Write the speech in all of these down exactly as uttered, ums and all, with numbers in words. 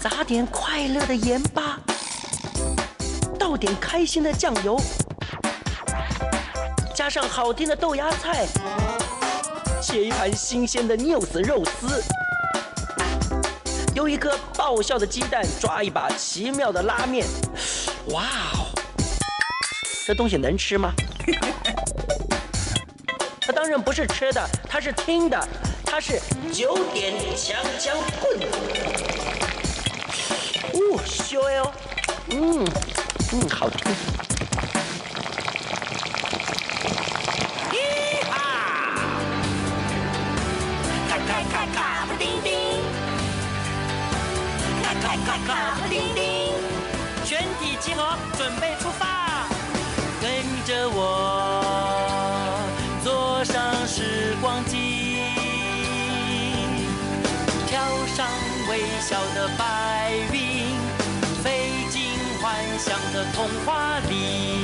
撒点快乐的盐巴，倒点开心的酱油，加上好听的豆芽菜，切一盘新鲜的牛丝肉丝，有一颗爆笑的鸡蛋，抓一把奇妙的拉面。哇哦，这东西能吃吗？它当然不是吃的，它是听的，它是九点强强棍。哦，香哦，嗯嗯，好听。 咦哈！咔咔咔咔不叮叮，咔咔咔咔不叮叮， 全体集合，准备出发，跟着我坐上时光机，跳上微笑的白云，飞进幻想的童话里。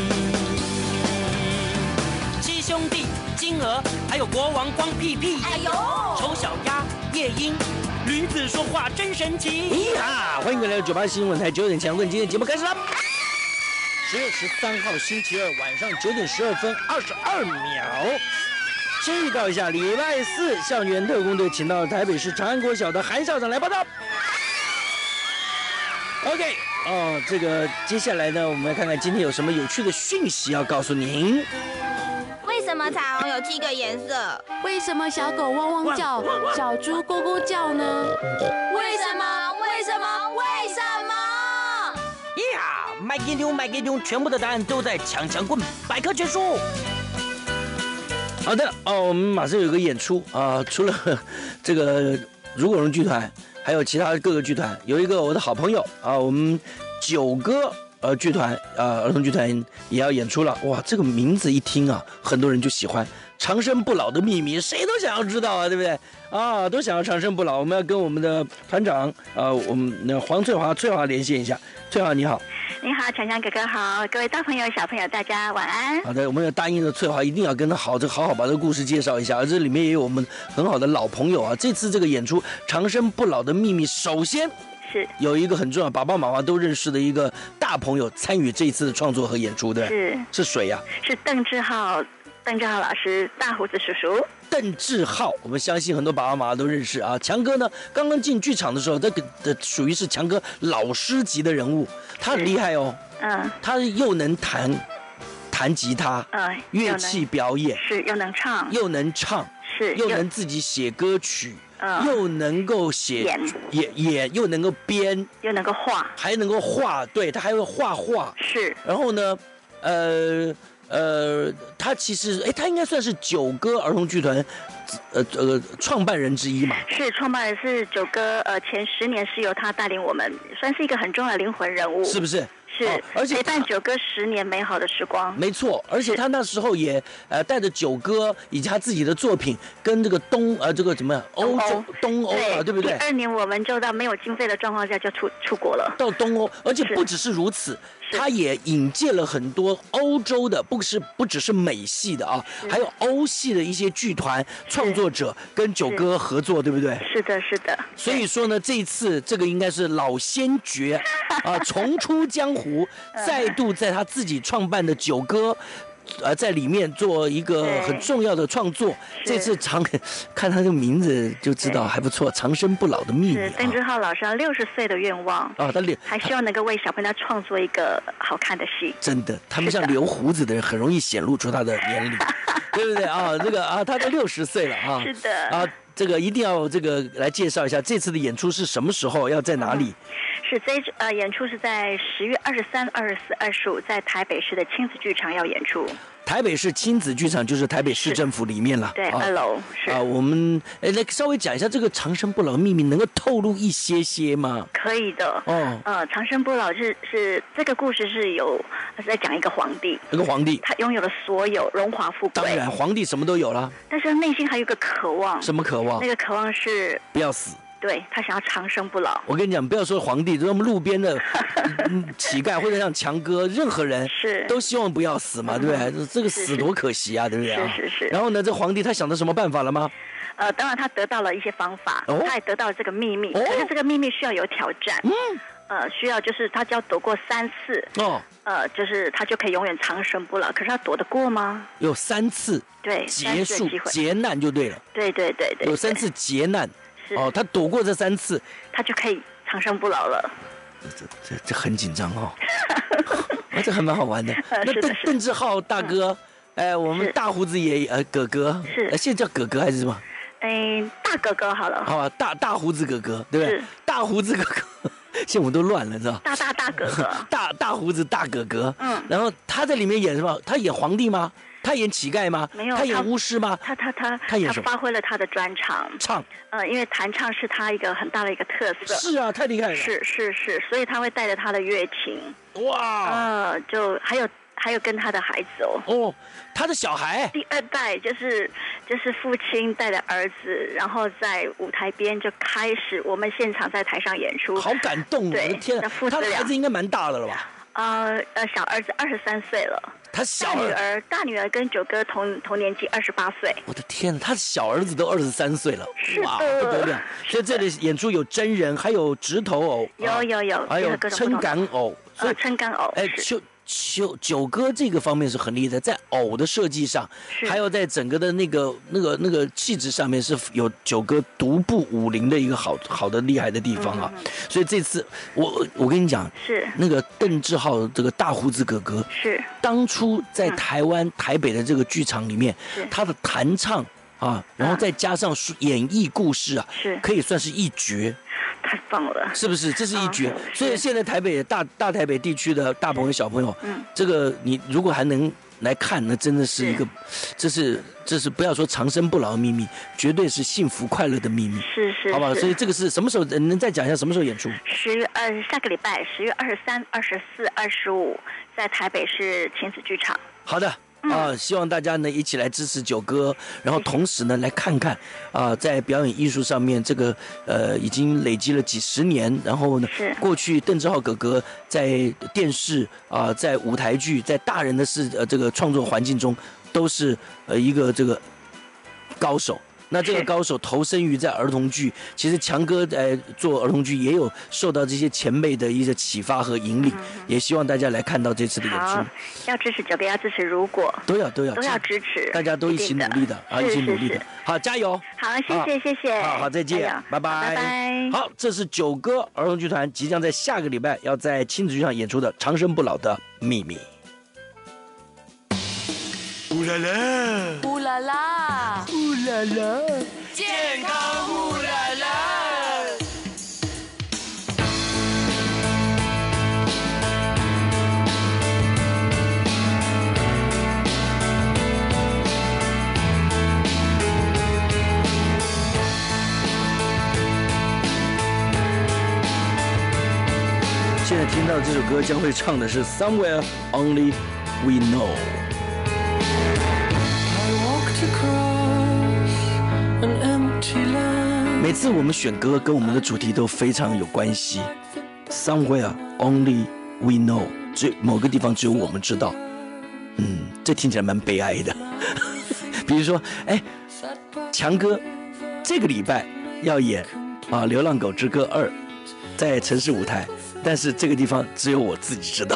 七兄弟、金鹅，还有国王光屁屁， 哎呦， 丑小鸭、夜莺。驴子说话真神奇！咦哈！欢迎各位来到九八新闻台九点强棍，今天节目开始了。十月十三号星期二晚上九点十二分二十二秒。先预告一下，礼拜四校园特工队请到台北市长安国小的韩校长来报道。OK， 哦，这个接下来呢，我们来看看今天有什么有趣的讯息要告诉您。 为什么彩虹有七个颜色？ 为什么小狗汪汪叫，小猪咕咕叫呢？ 为什么？为什么？为什么？ 呀，麦给丢，麦给丢，全部的答案都在强强棍百科全书。好的，哦，我们马上有个演出啊，除了这个如果龙剧团，还有其他各个剧团，有一个我的好朋友啊，我们九歌。呃，剧团啊，儿童剧团也要演出了。哇，这个名字一听啊，很多人就喜欢。长生不老的秘密，谁都想要知道啊，对不对？啊，都想要长生不老。我们要跟我们的团长，呃，我们的黄翠华，翠华连线一下。翠华你好。 你好，强强哥哥好，各位大朋友小朋友大家晚安。 好的，我们要答应了翠华一定要跟他好这好好把这个故事介绍一下，而这里面也有我们很好的老朋友啊。这次这个演出《长生不老的秘密》，首先是有一个很重要，爸爸妈妈都认识的一个大朋友参与这一次的创作和演出，对不对？ 是是谁呀、啊？ 是邓志浩，邓志浩老师，大胡子叔叔。 邓志浩，我们相信很多爸爸妈妈都认识啊。强哥呢，刚刚进剧场的时候，这个的属于是强哥老师级的人物，他很厉害哦。 嗯， 他又能弹弹吉他， 嗯， 乐器表演是又能唱， 又能唱， 是又能自己写歌曲。 嗯、 又能够写演演演，又能够编， 又能够画， 还能够画，对，他还会画画。 是。 然后呢，呃呃，他其实，哎，他应该算是九歌儿童剧团，呃呃，创办人之一嘛。 是，创办人是九歌，呃，前十年是由他带领我们，算是一个很重要的灵魂人物， 是不是？ 是， 哦、而且陪伴九歌十年美好的时光。 没错，而且他那时候也呃带着九歌以及他自己的作品，跟这个东呃这个怎么样欧洲东欧啊，对不对？ 第二年我们就到没有经费的状况下就出出国了， 到东欧，而且不只是如此，他也引荐了很多欧洲的，不是不只是美系的啊，还有欧系的一些剧团创作者跟九歌合作，对不对？ 是的，是的。 所以说呢，这一次这个应该是老先觉啊，重出江湖，再度在他自己创办的九歌。呃，在里面做一个很重要的创作，这次长看他的名字就知道还不错，长生不老的秘密。 是邓志浩老师六十岁的愿望啊，他留还希望能够为小朋友创作一个好看的戏。 真的，他们像留胡子的人，很容易显露出他的年龄，对不对啊？这个啊，他都六十岁了啊。 是的啊，这个一定要这个来介绍一下，这次的演出是什么时候，要在哪里？ 嗯是这呃演出是在十月二十三、二十四、二十五，在台北市的亲子剧场要演出。 台北市亲子剧场就是台北市政府里面了， 对，二楼是啊。我们哎来稍微讲一下这个长生不老的秘密，能够透露一些些吗？ 可以的哦。 呃，长生不老是是这个故事是有在讲一个皇帝， 一个皇帝他拥有了所有荣华富贵， 当然皇帝什么都有了， 但是内心还有一个渴望， 什么渴望？ 那个渴望是不要死。 对，他想要长生不老。 我跟你讲，不要说皇帝，就我们路边的乞丐或者像强哥，任何人是都希望不要死嘛，对不对？这个死多可惜啊，对不对？ 是是是。 然后呢，这皇帝他想到什么办法了吗？ 呃，当然他得到了一些方法， 哦、 他也得到了这个秘密， 哦、 可是这个秘密需要有挑战。 嗯。 呃，需要就是他只要躲过三次， 哦， 呃，就是他就可以永远长生不老。可是他躲得过吗？ 有三次， 对， 结束劫难就对了。 对对对 对, 对， 有三次劫难，哦，他躲过这三次， 他就可以长生不老了。 这这这很紧张哦，啊，这还蛮好玩的。 呃、 那邓邓志浩大哥，嗯、哎，我们大胡子爷呃哥哥， 是， 现在叫哥哥还是什么？ 哎，大哥哥好了。 好吧，大大胡子哥哥，对不对？大胡子哥哥。现在我都乱了，知道？ 大大大哥哥， 大大胡子大哥哥， 嗯， 然后他在里面演什么？他演皇帝吗？他演乞丐吗？ 没有， 他演巫师吗？ 他他他他演什么？ 他发挥了他的专长， 唱。 呃，因为弹唱是他一个很大的一个特色。 是啊，太厉害了。 是是是，所以他会带着他的乐琴。 哇。 呃，就还有。还有跟他的孩子哦， 哦，他的小孩， 第二代就是就是父亲带着儿子，然后在舞台边就开始我们现场在台上演出， 好感动！我的天啊，他的孩子应该蛮大的了吧？ 呃呃，小儿子二十三岁了， 他小大女儿大女儿跟九哥同同年纪，二十八岁。 我的天，他的小儿子都二十三岁了， 哇， 不得了！所以这里演出有真人，还有直头偶， 有有有， 还有撑杆偶， 所以撑杆偶， 哎就。九九哥这个方面是很厉害的，在偶的设计上，还有在整个的那个那个那个气质上面是有九哥独步武林的一个好好的厉害的地方啊。嗯、所以这次我我跟你讲， 是那个邓志浩这个大胡子哥哥， 是当初在台湾、嗯、台北的这个剧场里面，他的弹唱啊，然后再加上演绎故事啊， 是可以算是一绝。 太棒了， 是不是？这是一绝。 嗯、 所以现在台北大大台北地区的大朋友小朋友，嗯，这个你如果还能来看，那真的是一个，这是这是不要说长生不老的秘密，绝对是幸福快乐的秘密。 是是， 好不好？所以这个是什么时候？能再讲一下什么时候演出？ 十月二下个礼拜，十月二十三、二十四、二十五，在台北市亲子剧场。 好的。啊，希望大家呢一起来支持九哥，然后同时呢来看看啊，在表演艺术上面这个呃已经累积了几十年，然后呢，过去邓志浩哥哥在电视啊，在舞台剧，在大人的事呃这个创作环境中都是呃一个这个高手。那这个高手投身于在儿童剧，其实强哥在、呃、做儿童剧也有受到这些前辈的一些启发和引领，嗯、也希望大家来看到这次的演出。 要支持九哥，要支持如果都要都要都要支持， 大家都一起努力的啊，一起努力的。好，加油！ 好，谢谢谢谢。 好好，再见，拜拜拜拜。 好，这是九哥儿童剧团即将在下个礼拜要在亲子剧场演出的《长生不老的秘密》。 乌啦啦， 乌啦啦， 乌啦啦， 健康乌啦啦。 现在听到这首歌将会唱的是 Somewhere Only We Know。每次我们选歌跟我们的主题都非常有关系。Somewhere only we know， 只某个地方只有我们知道。嗯，这听起来蛮悲哀的。比如说，哎，强哥这个礼拜要演啊《流浪狗之歌二》在城市舞台，但是这个地方只有我自己知道，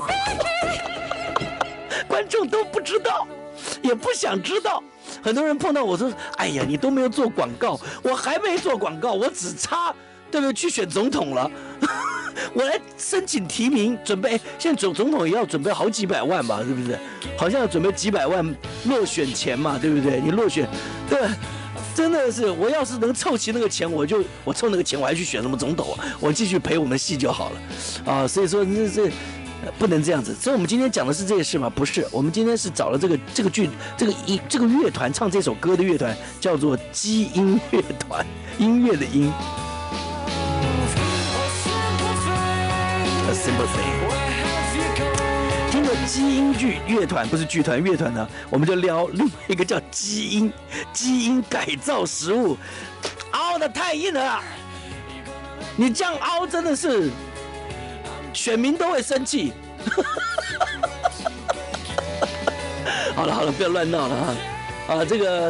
观众都不知道，也不想知道。很多人碰到我说：“哎呀，你都没有做广告，我还没做广告，我只差对不对去选总统了。我来申请提名，准备现在总总统也要准备好几百万吧，是不是？好像要准备几百万落选钱嘛，对不对？你落选，对，真的是我要是能凑齐那个钱，我就我凑那个钱，我还去选什么总统啊？我继续陪我们戏就好了啊！所以说这这。”不能这样子，所以我们今天讲的是这些事吗？不是，我们今天是找了这个这个剧这个音这个乐团唱这首歌的乐团叫做基因乐团，音乐的音。A simple thing。听着基因剧乐团不是剧团乐团呢，我们就聊另外一个叫基因基因改造食物，凹的太硬了，你这样凹真的是。选民都会生气。好了好了，不要乱闹了啊！啊，这个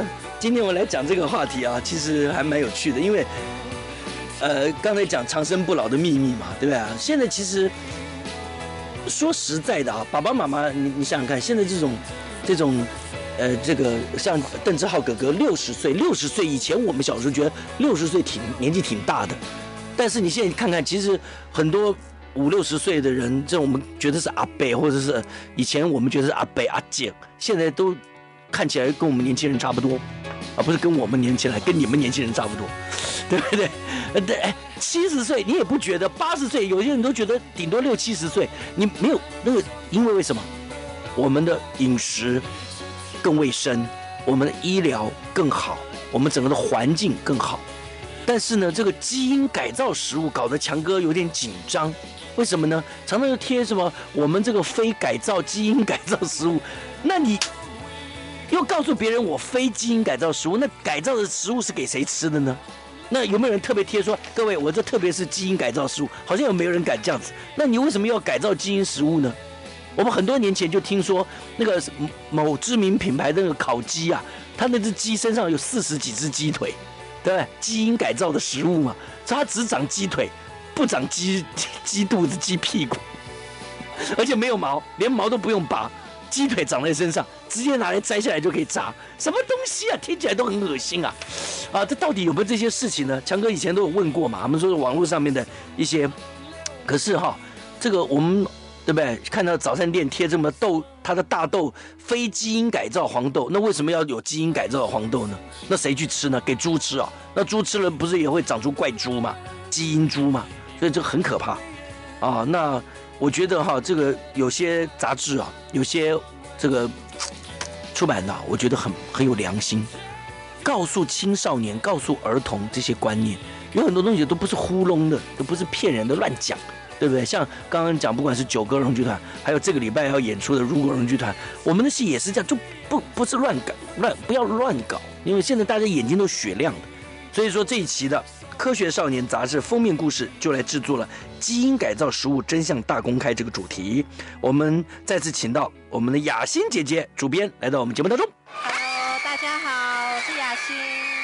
今天我来讲这个话题啊，其实还蛮有趣的，因为呃，刚才讲长生不老的秘密嘛，对不对啊？现在其实说实在的啊，爸爸妈妈，你你想想看，现在这种这种呃，这个像邓志浩哥哥六十岁，六十岁以前我们小时候觉得六十岁挺年纪挺大的，但是你现在看看，其实很多五六十岁的人，这我们觉得是阿伯，或者是以前我们觉得是阿伯阿姐，现在都看起来跟我们年轻人差不多，而不是跟我们年轻人，跟你们年轻人差不多，对不对？呃，对，七十岁你也不觉得，八十岁有些人都觉得顶多六七十岁，你没有那个，因为为什么？我们的饮食更卫生，我们的医疗更好，我们整个的环境更好。但是呢，这个基因改造食物搞得强哥有点紧张，为什么呢？常常就贴什么我们这个非改造基因改造食物，那你又告诉别人我非基因改造食物，那改造的食物是给谁吃的呢？那有没有人特别贴说，各位我这特别是基因改造食物？好像有没有人敢这样子？那你为什么要改造基因食物呢？我们很多年前就听说那个某知名品牌的那个烤鸡啊，它那只鸡身上有四十几只鸡腿，对不对？基因改造的食物嘛，所以它只长鸡腿，不长鸡鸡肚子、鸡屁股，而且没有毛，连毛都不用拔，鸡腿长在身上，直接拿来摘下来就可以炸，什么东西啊？听起来都很恶心啊！啊，这到底有没有这些事情呢？强哥以前都有问过嘛，我们说是网络上面的一些，可是哈，这个我们。对不对？看到早餐店贴这么豆，它的大豆非基因改造黄豆，那为什么要有基因改造的黄豆呢？那谁去吃呢？给猪吃啊？那猪吃了不是也会长出怪猪吗？基因猪嘛，所以这很可怕啊。那我觉得哈，这个有些杂志啊，有些这个出版的、啊，我觉得很很有良心，告诉青少年、告诉儿童这些观念，有很多东西都不是糊弄的，都不是骗人的，乱讲。对不对？像刚刚讲，不管是九歌荣剧团，还有这个礼拜要演出的如果荣剧团，我们的戏也是这样，就不不是乱搞乱，不要乱搞，因为现在大家眼睛都雪亮的。所以说这一期的《科学少年》杂志封面故事就来制作了基因改造食物真相大公开这个主题。我们再次请到我们的雅欣姐姐主编来到我们节目当中。 Hello， 大家好，我是雅欣。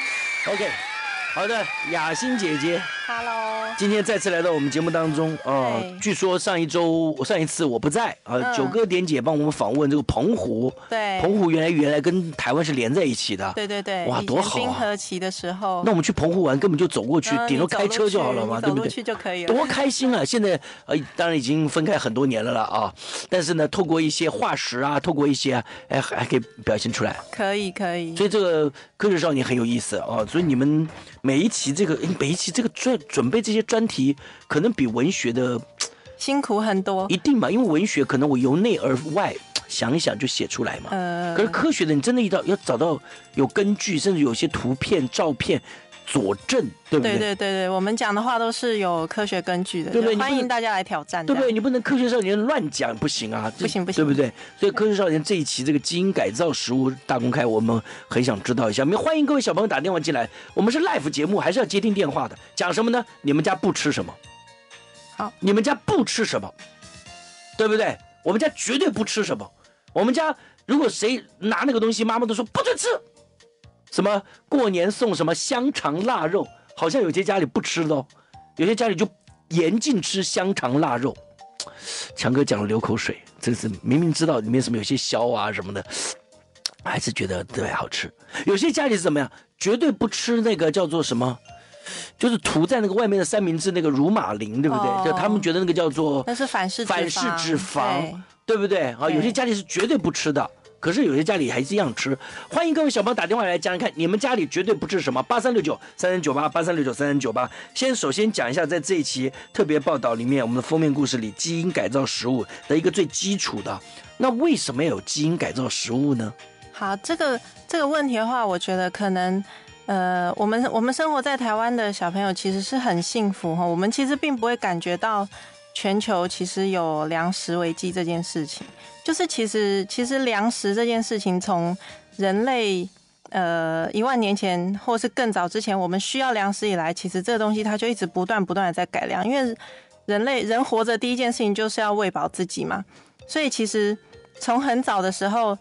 OK， 好的，雅欣姐姐。 Hello， 今天再次来到我们节目当中哦、呃。据说上一周、上一次我不在啊、呃嗯，九哥点姐帮我们访问这个澎湖。 对， 澎湖原来原来跟台湾是连在一起的。 对对对， 哇，多好啊！ 冰河期的时候， 那我们去澎湖玩，根本就走过去，顶、嗯、多开车就好了嘛，对不对？ 走路去就可以了， 多开心啊！现在呃，当然已经分开很多年了了啊，但是呢，透过一些化石啊，透过一些哎，还可以表现出来。 可以可以。 所以这个科学少年很有意思啊，所以你们每一期这个每一期这个专准备这些专。专题可能比文学的辛苦很多， 一定嘛，因为文学可能我由内而外想一想就写出来嘛。呃，可是科学的你真的要要找到有根据，甚至有些图片、照片佐证，对不对？ 对对对对，我们讲的话都是有科学根据的，对不对？欢迎大家来挑战， 对不对？你不能科学少年乱讲，不行啊， 不行不行， 对不对？所以科学少年这一期这个基因改造食物大公开，我们很想知道一下。欢迎各位小朋友打电话进来，我们是 live 节目，还是要接听电话的。讲什么呢？你们家不吃什么？ 好， 你们家不吃什么？对不对？我们家绝对不吃什么。我们家如果谁拿那个东西，妈妈都说不准吃。什么过年送什么香肠腊肉？好像有些家里不吃的哦，有些家里就严禁吃香肠腊肉。强哥讲了流口水，真是明明知道里面什么有些硝啊什么的，还是觉得对好吃。有些家里是怎么样，绝对不吃那个叫做什么，就是涂在那个外面的三明治那个乳马林，对不对？哦、就他们觉得那个叫做那是反式反式脂肪，对, 对不对？啊，有些家里是绝对不吃的。可是有些家里还是一样吃，欢迎各位小朋友打电话来讲讲看，你们家里绝对不吃什么？八三六九三三九八，八三六九三三九八。先首先讲一下，在这一期特别报道里面，我们的封面故事里，基因改造食物的一个最基础的，那为什么要有基因改造食物呢？ 好，这个这个问题的话，我觉得可能。呃，我们我们生活在台湾的小朋友其实是很幸福哈，我们其实并不会感觉到全球其实有粮食危机这件事情。就是其实其实粮食这件事情，从人类呃一万年前或是更早之前，我们需要粮食以来，其实这个东西它就一直不断不断的在改良，因为人类人活着第一件事情就是要喂饱自己嘛，所以其实从很早的时候。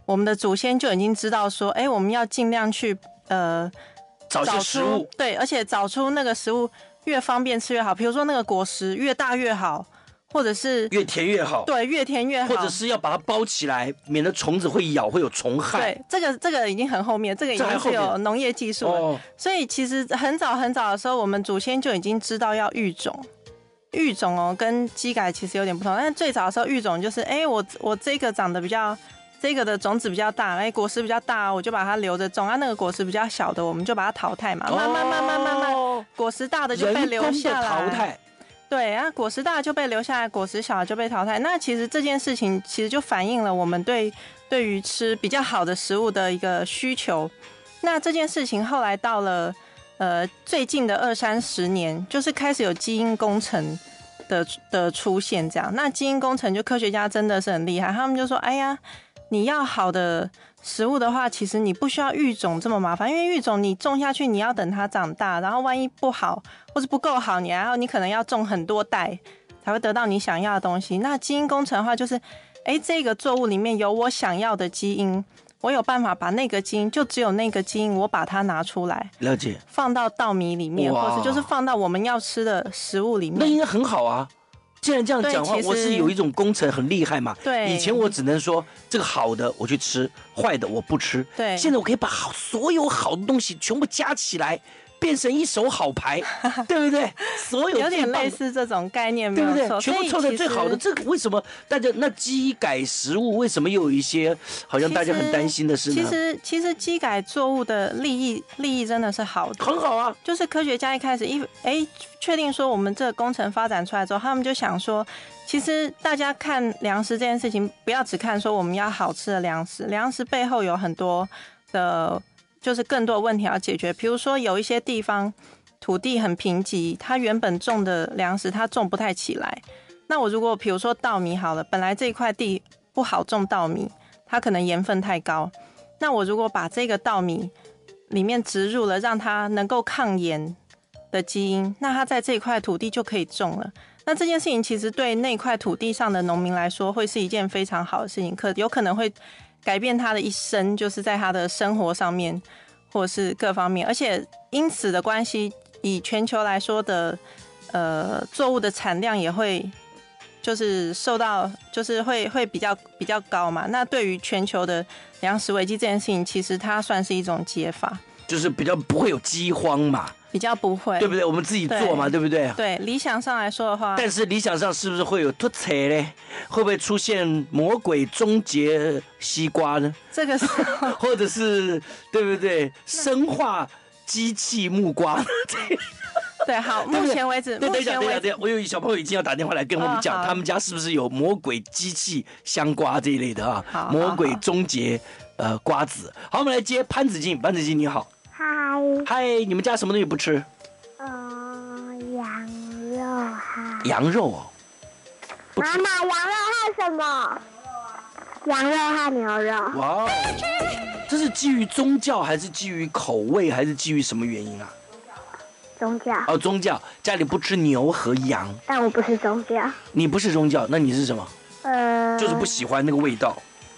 我们的祖先就已经知道说，哎，我们要尽量去呃找些食物， 对，而且找出那个食物越方便吃越好。比如说那个果实越大越好，或者是越甜越好， 对，越甜越好， 或者是要把它包起来，免得虫子会咬，会有虫害。 对，这个这个已经很后面，这个已经是有农业技术了。哦、所以其实很早很早的时候，我们祖先就已经知道要育种。育种哦，跟基改其实有点不同，但是最早的时候育种就是，哎，我我这个长得比较，这个的种子比较大，哎，果实比较大，我就把它留着种啊。那个果实比较小的，我们就把它淘汰嘛。慢慢慢慢慢慢，果实大的就被留下来。 淘汰。 对啊，果实大的就被留下来，果实小的就被淘汰。那其实这件事情其实就反映了我们对对于吃比较好的食物的一个需求。那这件事情后来到了。呃，最近的二三十年，就是开始有基因工程的的出现，这样。那基因工程就科学家真的是很厉害，他们就说，哎呀，你要好的食物的话，其实你不需要育种这么麻烦，因为育种你种下去，你要等它长大，然后万一不好或是不够好，你然后你可能要种很多代才会得到你想要的东西。那基因工程的话，就是，哎，这个作物里面有我想要的基因。我有办法把那个基因，就只有那个基因，我把它拿出来， 了解， 放到稻米里面，或者就是放到我们要吃的食物里面。 那应该很好啊。既然这样讲话，我是有一种工程很厉害嘛。 对， 以前我只能说这个好的我去吃，坏的我不吃。 对， 现在我可以把好所有好的东西全部加起来。变成一手好牌，对不对？所有有点类似这种概念， 对不对？全部凑成最好的，这个为什么大家那基改食物为什么又有一些好像大家很担心的事呢？ 其实其实基改作物的利益利益真的是好的， 很好啊。 就是科学家一开始一哎确定说我们这个工程发展出来之后，他们就想说，其实大家看粮食这件事情，不要只看说我们要好吃的粮食，粮食背后有很多的。就是更多的问题要解决，比如说有一些地方土地很贫瘠，它原本种的粮食它种不太起来。那我如果比如说稻米好了，本来这一块地不好种稻米，它可能盐分太高。那我如果把这个稻米里面植入了让它能够抗盐的基因，那它在这一块土地就可以种了。那这件事情其实对那块土地上的农民来说，会是一件非常好的事情，可有可能会改变他的一生，就是在他的生活上面，或者是各方面，而且因此的关系，以全球来说的，呃，作物的产量也会，就是受到，就是会会比较比较高嘛。那对于全球的粮食危机这件事情，其实它算是一种解法， 就是比较不会有饥荒嘛。 比较不会， 对不对？我们自己做嘛， 对, 对不对？ 对，理想上来说的话， 但是理想上是不是会有突扯嘞？会不会出现魔鬼终结西瓜呢？ 这个是， 或者是对不对？生化机器木瓜？ 对，好，目前为止， 对，等一下，等一下， 等一下，我有小朋友已经要打电话来跟我们讲，哦、他们家是不是有魔鬼机器香瓜这一类的啊？ 好， 魔鬼终结呃瓜子。好，我们来接潘子静，潘子静你好。 嗨， 嗨，你们家什么东西不吃？ 呃，羊肉哈。 羊肉哦。 妈妈，羊肉和什么？羊肉和牛肉。 哇哦，这是基于宗教，还是基于口味，还是基于什么原因啊？ 宗教。 哦，宗教，家里不吃牛和羊。 但我不是宗教。 你不是宗教，那你是什么？ 呃， 就是不喜欢那个味道。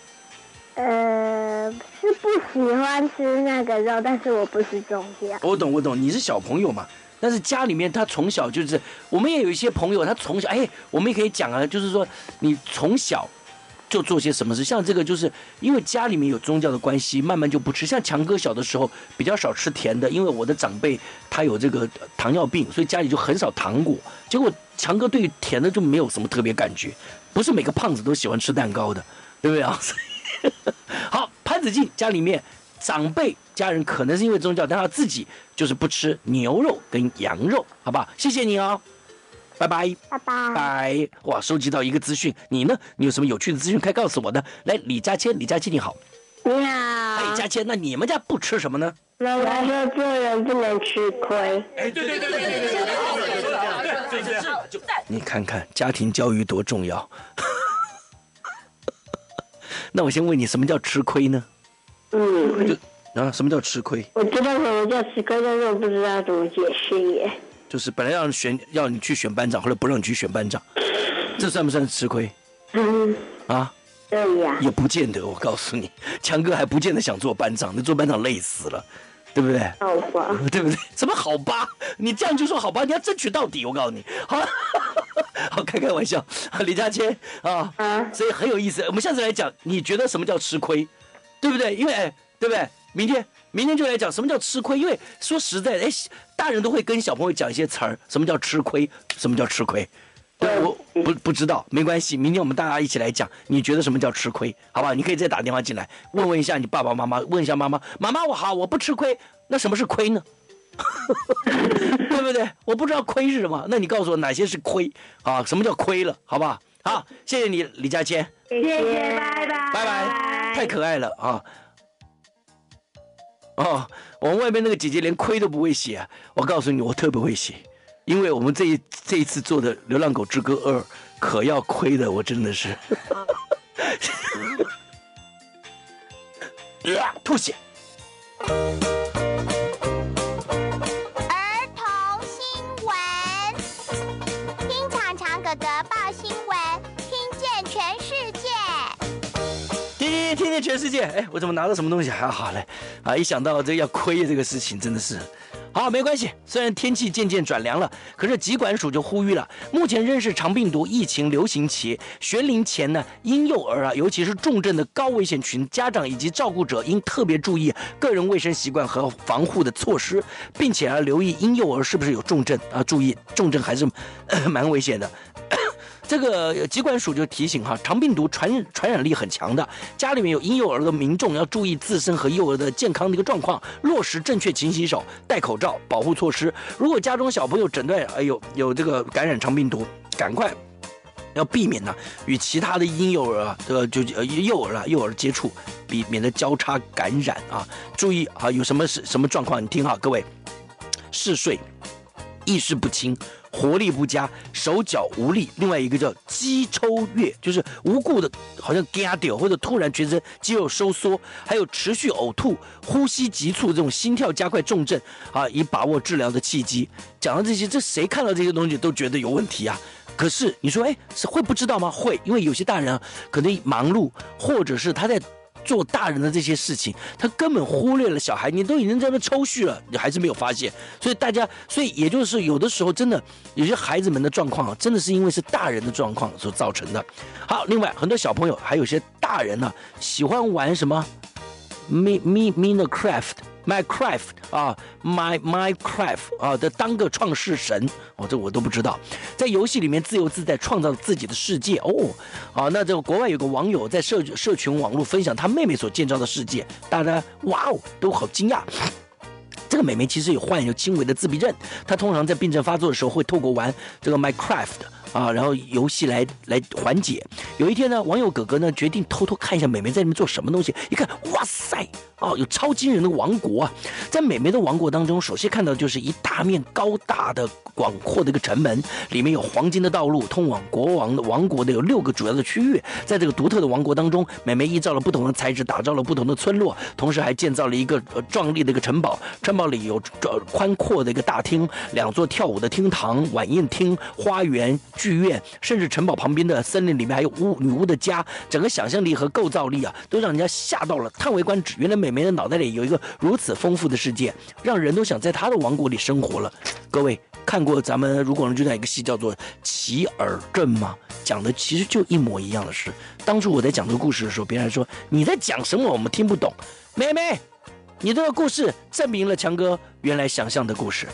呃，是不喜欢吃那个肉，但是我不是宗教。 我懂，我懂，你是小朋友嘛？但是家里面他从小就是，我们也有一些朋友，他从小，哎，我们也可以讲啊，就是说你从小就做些什么事，像这个就是因为家里面有宗教的关系，慢慢就不吃。像强哥小的时候比较少吃甜的，因为我的长辈他有这个糖尿病，所以家里就很少糖果。结果强哥对于甜的就没有什么特别感觉，不是每个胖子都喜欢吃蛋糕的，对不对啊？好，潘子静家里面长辈家人可能是因为宗教，但他自己就是不吃牛肉跟羊肉，好不好？谢谢你哦，拜拜， 拜拜， 拜。哇，收集到一个资讯，你呢？你有什么有趣的资讯可以告诉我的？来，李佳谦，李佳谦你好。 你好。 哎，佳谦，那你们家不吃什么呢？ 妈妈说做人不能吃亏。 哎，对对对对对对对对对对，你看看家庭教育多重要。那我先问你，什么叫吃亏呢？ 嗯， 就啊，什么叫吃亏？ 我知道什么叫吃亏，但是我不知道怎么解释耶。 就是本来让选要你去选班长，后来不让你去选班长，这算不算吃亏？ 嗯。 啊， 对呀， 也不见得。我告诉你，强哥还不见得想做班长，那做班长累死了。对不对？ 好吧， 对不对？什么好吧？你这样就说好吧？你要争取到底，我告诉你。好，好，开开玩笑。李嘉谦啊，啊，所以很有意思。我们下次来讲，你觉得什么叫吃亏，对不对？因为，哎，对不对？明天，明天就来讲什么叫吃亏。因为说实在，哎，大人都会跟小朋友讲一些词儿，什么叫吃亏，什么叫吃亏。对，我不不知道，没关系，明天我们大家一起来讲，你觉得什么叫吃亏？好吧，你可以再打电话进来，问问一下你爸爸妈妈，问一下妈妈，妈妈我好，我不吃亏，那什么是亏呢？对不对？我不知道亏是什么，那你告诉我哪些是亏啊？什么叫亏了？好不好？好，谢谢你，李嘉谦， 谢谢，拜拜， 拜拜，太可爱了啊！哦，我们外面那个姐姐连亏都不会写、啊，我告诉你，我特别会写。因为我们这一这一次做的《流浪狗之歌二》，可要亏的，我真的是，啊，吐血。 儿童新闻，听强强哥哥报新闻，听见全世界。 听听听见全世界，哎，我怎么拿到什么东西还好嘞？啊，一想到这要亏这个事情，真的是。好，没关系。虽然天气渐渐转凉了，可是疾管署就呼吁了，目前仍是长病毒疫情流行期，学龄前呢，婴幼儿啊，尤其是重症的高危险群，家长以及照顾者应特别注意个人卫生习惯和防护的措施，并且要留意婴幼儿是不是有重症啊，注意重症还是、呃、蛮危险的。这个疾管署就提醒哈，长病毒传传染力很强的，家里面有婴幼儿的民众要注意自身和幼儿的健康的一个状况，落实正确勤洗手、戴口罩、保护措施。如果家中小朋友诊断哎有有这个感染长病毒，赶快要避免呢、啊、与其他的婴幼儿啊，这个就呃幼儿啊幼儿接触，避免的交叉感染啊。注意啊，有什么什么状况，你听好，各位，嗜睡、意识不清、活力不佳、手脚无力，另外一个叫肌抽跃，就是无故的好像嘎掉或者突然全身肌肉收缩，还有持续呕吐、呼吸急促这种心跳加快重症啊，以把握治疗的契机。讲到这些，这谁看到这些东西都觉得有问题啊？可是你说，哎，是会不知道吗？会，因为有些大人啊，可能忙碌，或者是他在做大人的这些事情，他根本忽略了小孩，你都已经在那抽蓄了，你还是没有发现。所以大家，所以也就是有的时候真的有些孩子们的状况啊，真的是因为是大人的状况所造成的。好，另外很多小朋友还有些大人呢、啊，喜欢玩什么 Mi Mi Minecraft。Minecraft 啊 ，My Minecraft 啊的当个创世神，哦，这我都不知道，在游戏里面自由自在创造自己的世界哦，啊，那这个国外有个网友在社社群网络分享他妹妹所建造的世界，大家哇哦都好惊讶。这个妹妹其实有患有轻微的自闭症，她通常在病症发作的时候会透过玩这个 Minecraft 啊，然后游戏来来缓解。有一天呢，网友哥哥呢决定偷偷看一下妹妹在里面做什么东西，一看，哇塞！哦，有超惊人的王国啊！在美美的王国当中，首先看到就是一大面高大的、广阔的一个城门，里面有黄金的道路通往国王的王国的有六个主要的区域。在这个独特的王国当中，美美依照了不同的材质打造了不同的村落，同时还建造了一个、呃、壮丽的一个城堡。城堡里有、呃、宽阔的一个大厅，两座跳舞的厅堂、晚宴厅、花园、剧院，甚至城堡旁边的森林里面还有巫女巫的家。整个想象力和构造力啊，都让人家吓到了，叹为观止。原来美美的脑袋里有一个如此丰富的世界，让人都想在她的王国里生活了。各位看过咱们如果能就那一个戏叫做《奇尔镇》吗？讲的其实就一模一样的事。当初我在讲这个故事的时候，别人还说你在讲什么，我们听不懂。妹妹，你这个故事证明了强哥原来想象的故事。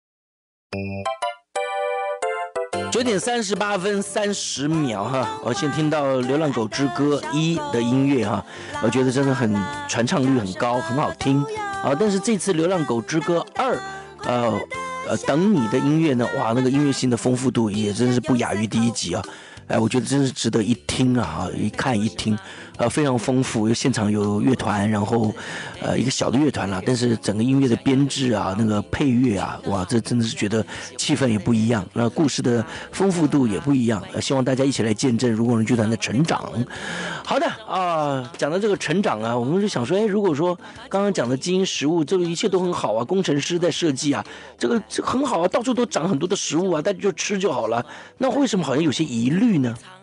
九点三十八分三十秒哈，我先听到《流浪狗之歌一》的音乐哈，我觉得真的很传唱率很高，很好听啊。但是这次《流浪狗之歌二》呃呃等你的音乐呢，哇，那个音乐性的丰富度也真是不亚于第一集啊。哎，我觉得真是值得一听啊，一看一听，呃，非常丰富。现场有乐团，然后，呃，一个小的乐团啦，但是整个音乐的编制啊，那个配乐啊，哇，这真的是觉得气氛也不一样，那故事的丰富度也不一样。呃，希望大家一起来见证如果人剧团的成长。好的啊，讲到这个成长啊，我们就想说，哎，如果说刚刚讲的基因食物，这个一切都很好啊，工程师在设计啊，这个这个很好啊，到处都长很多的食物啊，大家就吃就好了。那为什么好像有些疑虑呢？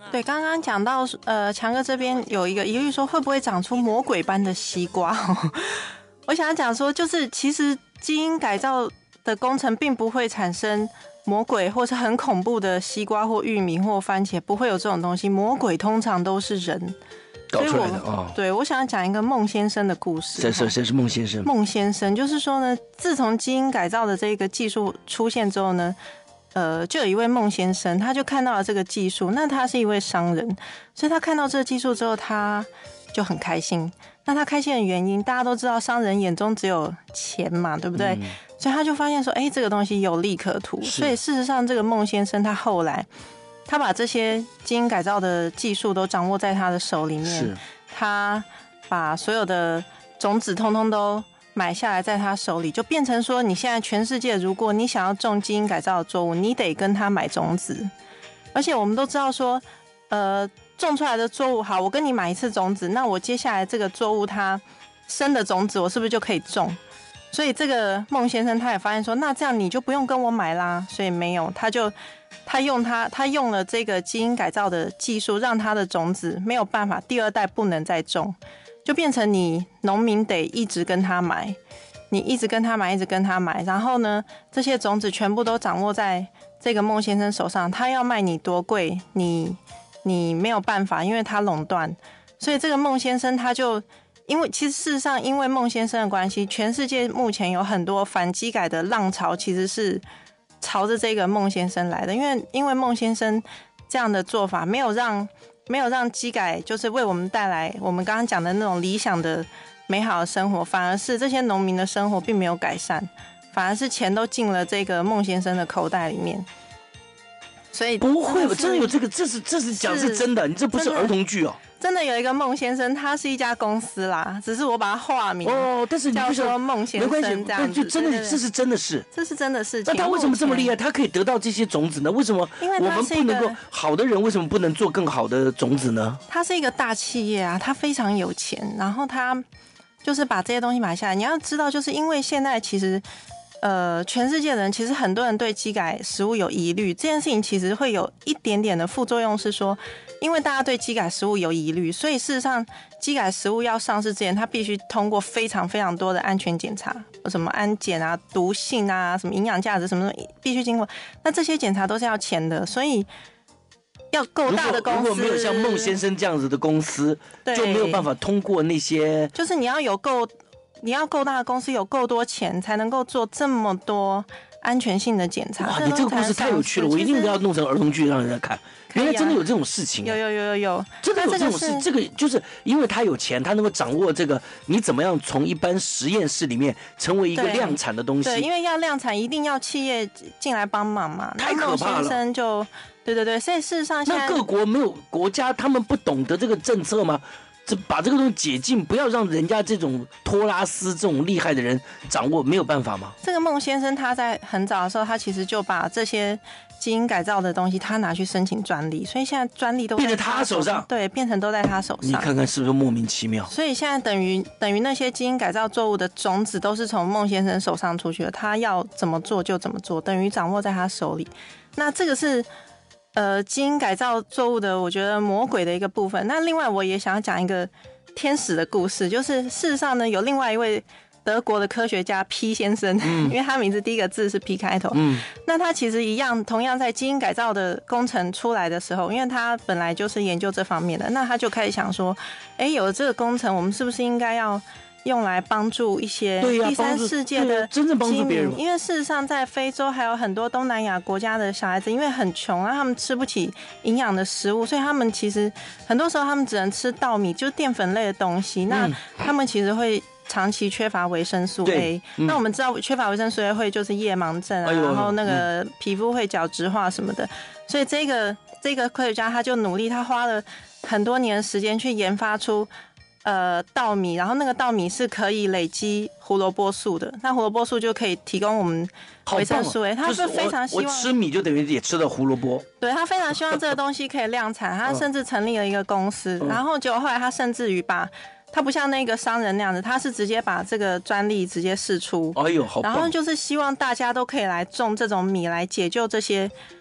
对，刚刚讲到，呃，强哥这边有一个疑虑，说会不会长出魔鬼般的西瓜？我想要讲说，就是其实基因改造的工程并不会产生魔鬼或是很恐怖的西瓜或玉米或番茄，不会有这种东西。魔鬼通常都是人搞出来的啊。 对，我想要讲一个孟先生的故事。 谁谁谁是孟先生？ 孟先生就是说呢，自从基因改造的这个技术出现之后呢。呃，就有一位孟先生，他就看到了这个技术。那他是一位商人，所以他看到这个技术之后，他就很开心。那他开心的原因，大家都知道，商人眼中只有钱嘛，对不对？嗯、所以他就发现说，哎、欸，这个东西有利可图。所以事实上，这个孟先生他后来，他把这些基因改造的技术都掌握在他的手里面。他把所有的种子通通都买下来在他手里，就变成说，你现在全世界，如果你想要种基因改造的作物，你得跟他买种子。而且我们都知道说，呃，种出来的作物，好，我跟你买一次种子，那我接下来这个作物它生的种子，我是不是就可以种？所以这个孟先生他也发现说，那这样你就不用跟我买啦。所以没有，他就他用他他用了这个基因改造的技术，让他的种子没有办法第二代不能再种。就变成你农民得一直跟他买，你一直跟他买，一直跟他买，然后呢，这些种子全部都掌握在这个孟先生手上，他要卖你多贵，你你没有办法，因为他垄断。所以这个孟先生他就，因为其实事实上，因为孟先生的关系，全世界目前有很多反基改的浪潮，其实是朝着这个孟先生来的，因为因为孟先生这样的做法，没有让。没有让基改就是为我们带来我们刚刚讲的那种理想的美好的生活，反而是这些农民的生活并没有改善，反而是钱都进了这个孟先生的口袋里面。所以不会吧？真的有这个？这是这是讲是真的，你这不是儿童剧哦。 真的有一个孟先生，他是一家公司啦，只是我把它化名哦，但是你叫做孟先生， 没关系， 这样子， 就真的，这是真的事， 这是真的事情。 那他为什么这么厉害？他可以得到这些种子呢？为什么我们不能够好的人为什么不能做更好的种子呢？ 他是一个大企业啊，他非常有钱，然后他就是把这些东西买下来。你要知道，就是因为现在其实。呃，全世界的人其实很多人对基改食物有疑虑，这件事情其实会有一点点的副作用，是说，因为大家对基改食物有疑虑，所以事实上基改食物要上市之前，它必须通过非常非常多的安全检查，什么安检啊、毒性啊、什么营养价值什么的，必须经过。那这些检查都是要钱的，所以要够大的公司， 如果没有像孟先生这样子的公司，就没有办法通过那些， 就是你要有够。你要够大的公司，有够多钱，才能够做这么多安全性的检查。 哇，你这个故事太有趣了，我一定要弄成儿童剧让人家看。原来真的有这种事情、啊， 有有有有有， 真的有这种事。这个就是因为他有钱，他能够掌握这个，你怎么样从一般实验室里面成为一个量产的东西？ 对，因为要量产，一定要企业进来帮忙嘛。 太可怕了。 孟先生就对对对，所以事实上现在那各国没有国家，他们不懂得这个政策吗？这把这个东西解禁，不要让人家这种托拉斯这种厉害的人掌握，没有办法吗？ 这个孟先生他在很早的时候，他其实就把这些基因改造的东西，他拿去申请专利，所以现在专利都变成他手上， 对，变成都在他手上。 你看看是不是莫名其妙？ 所以现在等于等于那些基因改造作物的种子都是从孟先生手上出去的，他要怎么做就怎么做，等于掌握在他手里。那这个是。呃，基因改造作物的，我觉得魔鬼的一个部分。那另外，我也想要讲一个天使的故事，就是事实上呢，有另外一位德国的科学家 P 先生，嗯、因为他名字第一个字是 P 开头，嗯，那他其实一样，同样在基因改造的工程出来的时候，因为他本来就是研究这方面的，那他就开始想说，哎，有了这个工程，我们是不是应该要用来帮助一些第三世界的真正帮助别人， 因为事实上在非洲还有很多东南亚国家的小孩子，因为很穷啊，他们吃不起营养的食物，所以他们其实很多时候他们只能吃稻米，就是淀粉类的东西。那他们其实会长期缺乏维生素 A。嗯、那我们知道缺乏维生素 A 会就是夜盲症啊，哎、然后那个皮肤会角质化什么的。所以这个这个科学家他就努力，他花了很多年的时间去研发出。呃，稻米，然后那个稻米是可以累积胡萝卜素的，那胡萝卜素就可以提供我们维生素 A。他是非常希望、 就是、我, 我吃米就等于也吃到胡萝卜。 对，他非常希望这个东西可以量产，他甚至成立了一个公司，嗯、然后结果后来他甚至于把，他不像那个商人那样子，他是直接把这个专利直接释出。 哎呦，好棒！ 然后就是希望大家都可以来种这种米，来解救这些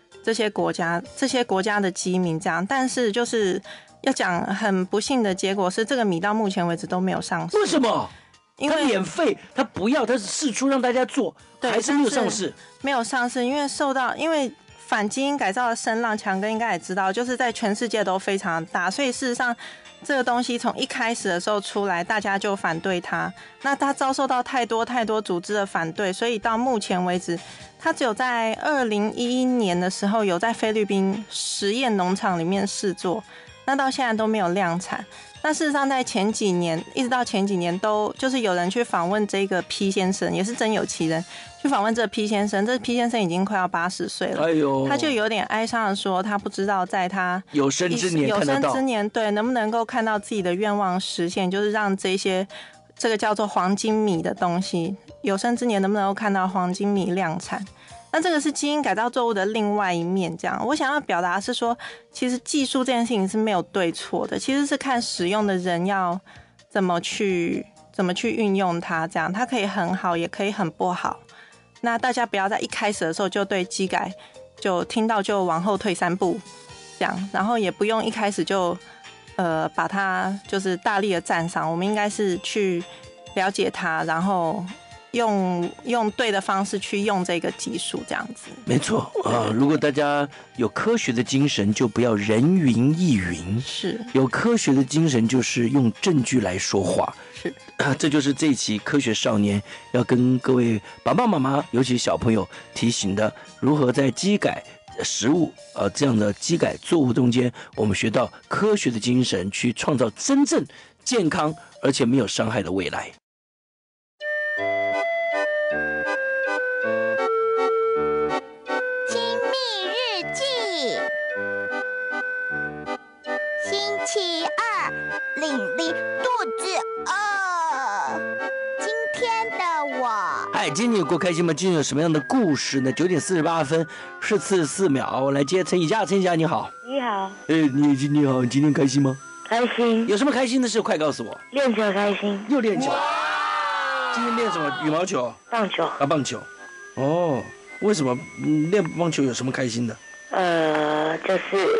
这些国家这些国家的饥民这样，但是就是要讲很不幸的结果是，这个米到目前为止都没有上市。 为什么？ 因为他免费，他不要，他是释出让大家做，还是没有上市？ 没有上市，因为受到因为反基因改造的声浪，强哥应该也知道，就是在全世界都非常大，所以事实上这个东西从一开始的时候出来，大家就反对它。那它遭受到太多太多组织的反对，所以到目前为止，它只有在二零一一年的时候有在菲律宾实验农场里面试做，那到现在都没有量产。那事实上，在前几年，一直到前几年都就是有人去访问这个 P 先生，也是真有其人去访问这个 P 先生。这 P 先生已经快要八十岁了，哎呦，他就有点哀伤的说，他不知道在他有生之年看得到， 有生之年对能不能够看到自己的愿望实现，就是让这些这个叫做黄金米的东西，有生之年能不能够看到黄金米量产。那这个是基因改造作物的另外一面，这样我想要表达是说，其实技术这件事情是没有对错的，其实是看使用的人要怎么去怎么去运用它，这样它可以很好，也可以很不好。那大家不要在一开始的时候就对基改就听到就往后退三步，这样，然后也不用一开始就呃把它就是大力的赞赏，我们应该是去了解它，然后。用用对的方式去用这个技术，这样子没错啊。如果大家有科学的精神，就不要人云亦云。 是有科学的精神，就是用证据来说话。 是， 啊、这就是这一期科学少年要跟各位爸爸妈妈，尤其小朋友提醒的，如何在基改食物呃这样的基改作物中间，我们学到科学的精神，去创造真正健康而且没有伤害的未来。 七二玲玲肚子饿，今天的我， 嗨，今天有过开心吗？今天有什么样的故事呢？九点四十八分四次四秒，我来接陈以佳。陈以佳你好。 你好。 哎，你你好，你今天开心吗？ 开心。 有什么开心的事？快告诉我。 练球开心。 又练球。今天练什么？羽毛球。 棒球。 啊，棒球。哦，为什么练棒球有什么开心的？ 呃，就是。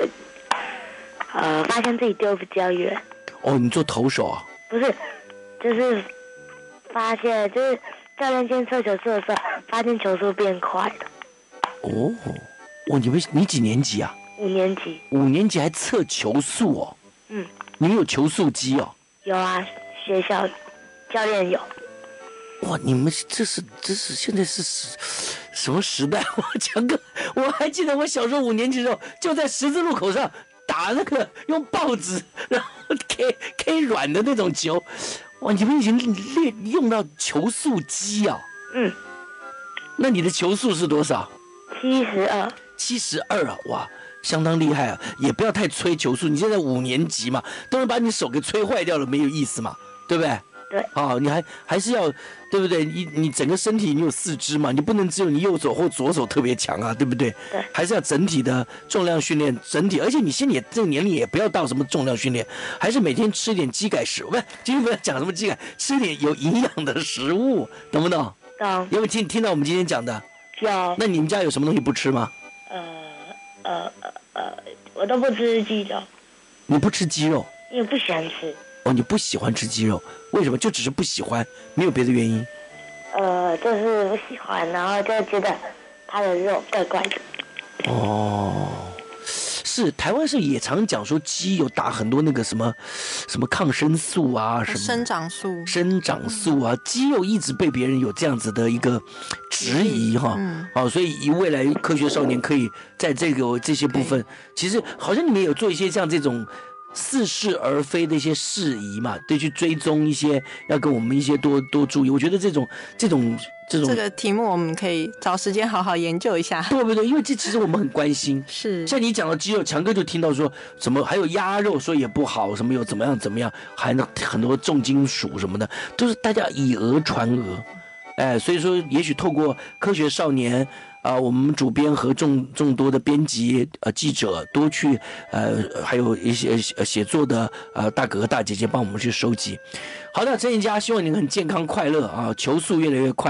呃，发现自己丢比较远。 哦，你做投手啊？ 不是，就是发现，就是教练监测球速的时候，发现球速变快了。 哦，哦，你们你几年级啊？ 五年级。 五年级还测球速哦？ 嗯。 你们有球速机哦？ 有啊，学校教练有。 哇，你们这是这是现在是什么时代？我强哥，我还记得我小时候五年级的时候，就在十字路口上。打那个用报纸，然后 K K 软的那种球，哇！你们已经练用到球速机啊？ 嗯。 那你的球速是多少？ 七十二。 七十二啊！哇，相当厉害啊！也不要太催球速，你现在五年级嘛，都能把你手给催坏掉了，没有意思嘛，对不对？ 对。 哦，你还还是要，对不对？你你整个身体你有四肢嘛，你不能只有你右手或左手特别强啊，对不对？ 对。 还是要整体的重量训练，整体，而且你现在也这个年龄也不要到什么重量训练，还是每天吃一点基改食物，不是，今天不要讲什么基改，吃一点有营养的食物，懂不懂？ 懂。 有没有听听到我们今天讲的？ 有。 那你们家有什么东西不吃吗？ 呃呃呃，我都不吃鸡肉。 你不吃鸡肉？ 因为不喜欢吃。 哦，你不喜欢吃鸡肉，为什么？就只是不喜欢，没有别的原因。 呃，就是不喜欢，然后就觉得它的肉怪怪的。 哦，是台湾是也常讲说鸡有打很多那个什么什么抗生素啊，什么生长素、 生长素啊，鸡肉一直被别人有这样子的一个质疑哈。嗯。哦，所以未来科学少年可以在这个这些部分，其实好像你们有做一些像这种。似是而非的一些事宜嘛，对，去追踪一些，要跟我们一些多多注意。我觉得这种这种这种这个题目，我们可以找时间好好研究一下， 对不对？因为这其实我们很关心。 是， 像你讲到鸡肉，强哥就听到说什么，还有鸭肉说也不好，什么有怎么样怎么样，还有很多重金属什么的，都是大家以讹传讹。哎，所以说，也许透过科学少年。啊、呃，我们主编和众众多的编辑、呃记者多去，呃，还有一些写作的呃大哥哥大姐姐帮我们去收集。好的，陈以佳，希望你很健康快乐啊，球速越来越快，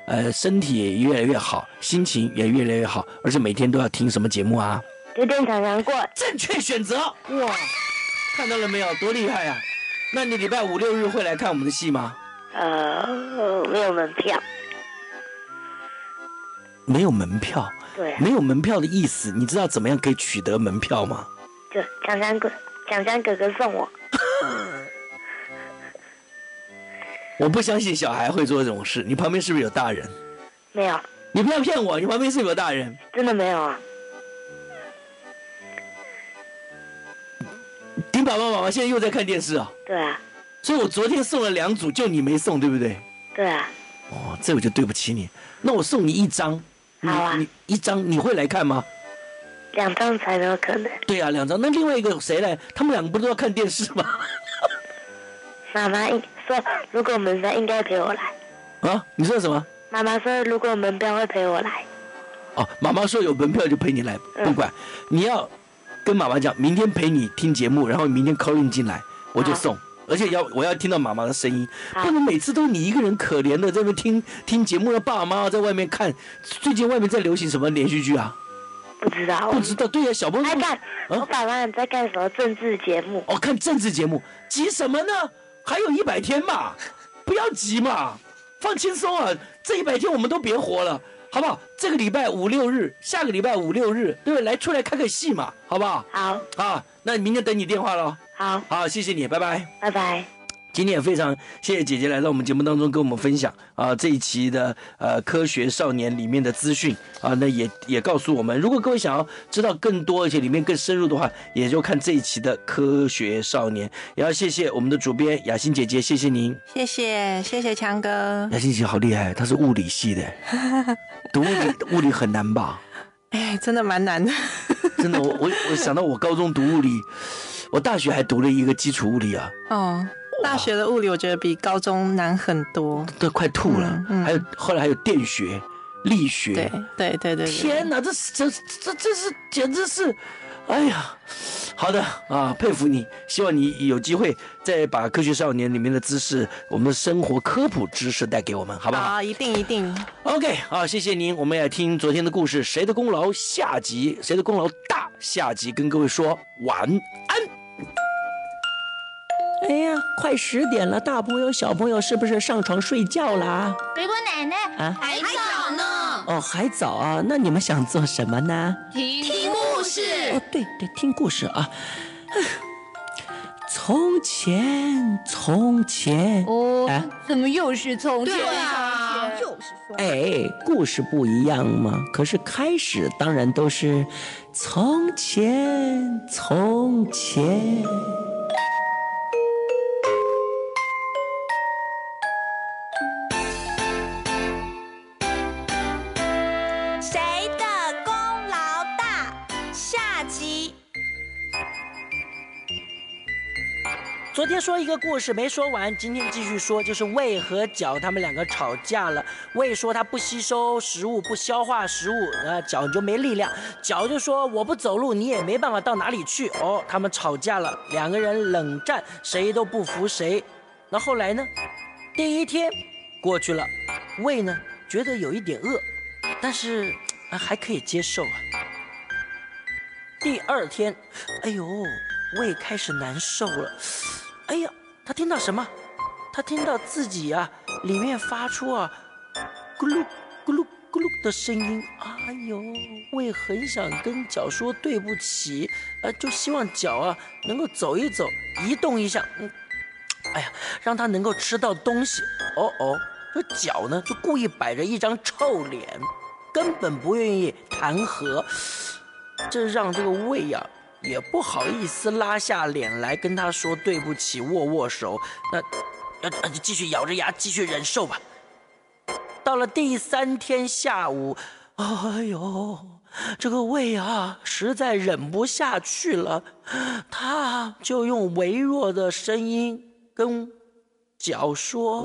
呃，身体也越来越好，心情也越来越好，而且每天都要听什么节目啊？ 九点常常过， 正确选择。哇，看到了没有？多厉害啊！那你礼拜五六日会来看我们的戏吗？ 呃，没有门票。 没有门票？ 对、啊， 没有门票的意思，你知道怎么样可以取得门票吗？ 就强强哥，强强哥哥送我。 我不相信小孩会做这种事。你旁边是不是有大人？ 没有。 你不要骗我，你旁边是不是有大人？ 真的没有啊。 丁爸爸妈妈现在又在看电视啊？ 对啊。 所以我昨天送了两组，就你没送，对不对？ 对啊。 哦，这我就对不起你。那我送你一张。 好啊。 你一张你会来看吗？ 两张才有可能。 对啊，两张。那另外一个谁来？他们两个不都要看电视吗？ 妈妈说，如果门票应该陪我来。 啊？你说什么？ 妈妈说，如果门票会陪我来。 哦，妈妈说有门票就陪你来，不管、嗯、你要跟妈妈讲，明天陪你听节目，然后明天 call in 进来，我就送，而且要我要听到妈妈的声音，不能每次都你一个人可怜的在那边听听节目，让爸爸妈妈在外面看。最近外面在流行什么连续剧啊？ 不知道， 不知道。对呀、啊，小朋友在看、啊，我爸妈在看什么政治节目？ 哦，看政治节目，急什么呢？还有一百天嘛，不要急嘛，放轻松啊！这一百天我们都别活了，好不好？这个礼拜五六日，下个礼拜五六日，对不对？来出来看个戏嘛，好不好？ 好。 啊，那明天等你电话咯。 好。 好，谢谢你，拜拜。 拜拜。 今天也非常谢谢姐姐来到我们节目当中跟我们分享啊这一期的呃科学少年里面的资讯啊，那也也告诉我们，如果各位想要知道更多而且里面更深入的话，也就看这一期的科学少年。也要谢谢我们的主编雅欣姐姐，谢谢您。 谢谢谢谢强哥。 雅欣姐姐好厉害，她是物理系的，读物理物理很难吧？ 哎，真的蛮难的。 真的，我我我想到我高中读物理，我大学还读了一个基础物理啊。 哦。大学的物理我觉得比高中难很多， 都快吐了。嗯嗯、还有后来还有电学、力学， 对对对 对, 对。 天哪，这这这这是简直是，哎呀，好的啊，佩服你！希望你有机会再把科学少年里面的知识，我们的生活科普知识带给我们，好不好？ 啊，一定一定。 OK， 好，谢谢您。我们也听昨天的故事，谁的功劳？下集谁的功劳大？下集跟各位说晚安。 哎呀，快十点了，大朋友小朋友是不是上床睡觉啦？ 水果奶奶啊， 还早呢。 哦，还早啊，那你们想做什么呢？ 听听故事。 哦，对对，听故事啊。从前，从前。 哦， 啊、 怎么又是从前？ 对啊， 就是说。 哎，故事不一样嘛，可是开始当然都是从前，从前。 昨天说一个故事没说完，今天继续说，就是魏和角他们两个吵架了。魏说他不吸收食物，不消化食物，那角就没力量。角就说我不走路，你也没办法到哪里去。哦，他们吵架了，两个人冷战，谁都不服谁。那后来呢？第一天过去了，魏呢觉得有一点饿，但是、啊、还可以接受啊。第二天，哎呦，魏开始难受了。哎呀，他听到什么？他听到自己啊，里面发出啊，咕噜咕噜咕噜的声音。哎呦，魏很想跟脚说对不起，呃，就希望脚啊能够走一走，移动一下，嗯，哎呀，让他能够吃到东西。哦哦，这脚呢就故意摆着一张臭脸，根本不愿意谈和，这让这个魏呀、啊。也不好意思拉下脸来跟他说对不起，握握手，那要就继续咬着牙继续忍受吧。到了第三天下午，哎呦，这个魏啊实在忍不下去了，他就用微弱的声音跟脚说：“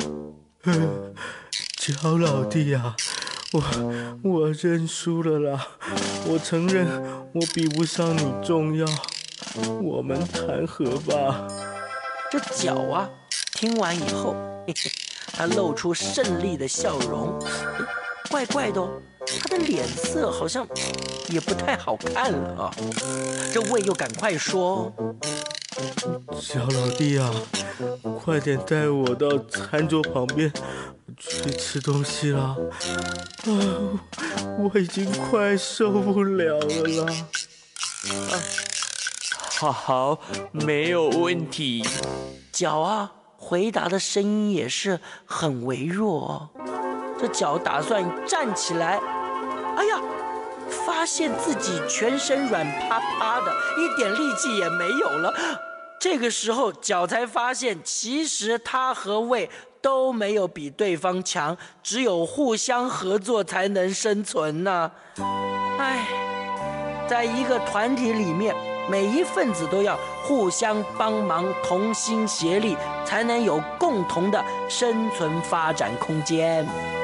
脚老弟啊，我我认输了啦，我承认我比不上你重要，我们谈和吧。” 这脚啊听完以后嘿嘿他露出胜利的笑容。怪怪的哦，他的脸色好像也不太好看了啊。这胃又赶快说：“ 小老弟啊，快点带我到餐桌旁边去吃东西啦！啊，我已经快受不了了啦！” 啊，好好，没有问题。 脚啊，回答的声音也是很微弱。这脚打算站起来，哎呀，发现自己全身软趴趴的，一点力气也没有了。这个时候，脚才发现，其实他和胃都没有比对方强，只有互相合作才能生存呢。哎，在一个团体里面，每一份子都要互相帮忙，同心协力，才能有共同的生存发展空间。